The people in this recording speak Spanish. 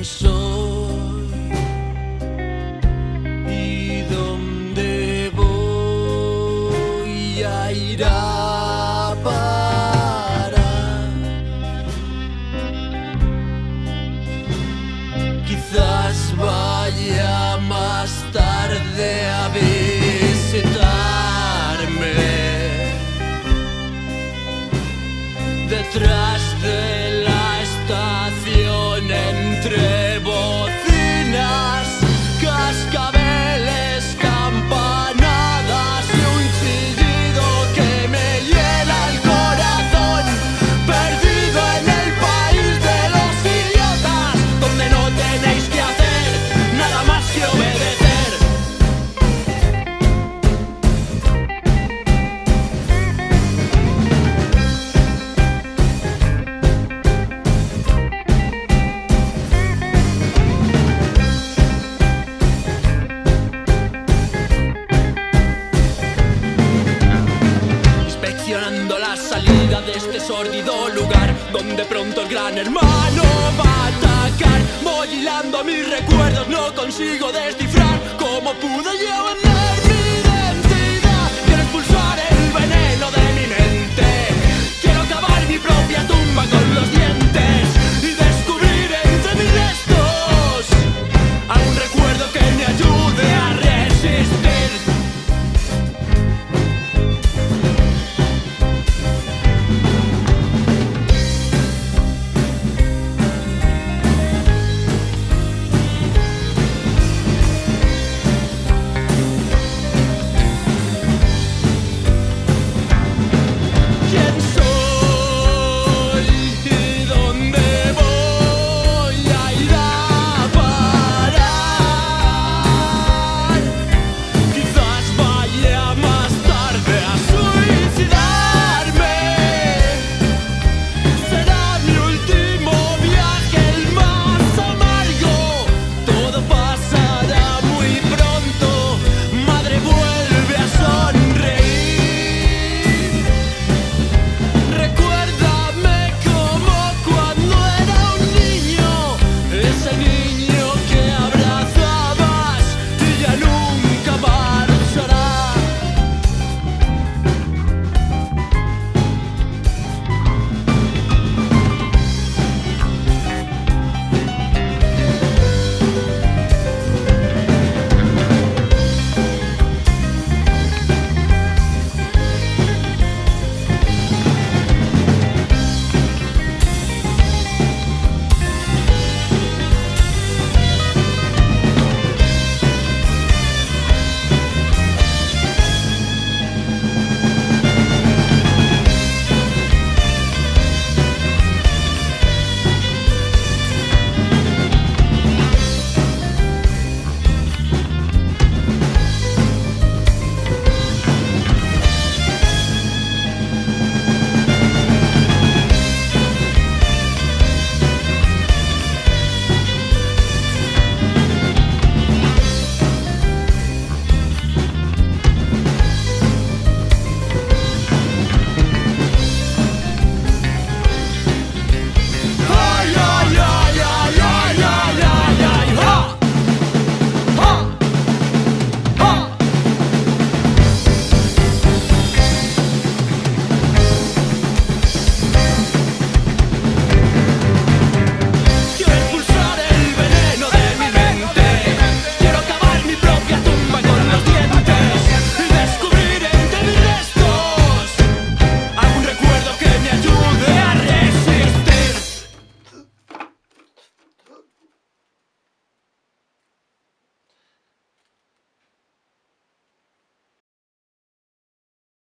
soy y dónde voy a ir a parar. Quizás vaya más tarde a visitarme detrás de la estación, entre bocinas, cascabeles, campanadas y un chillido que me hiela el corazón. Perdido en el país de los idiotas, donde no tenéis que hacer nada más que obedecer. Inspeccionando la salida de este sórdido lugar, donde pronto el gran hermano va a atacar. Voy hilando mis recuerdos, no consigo descifrar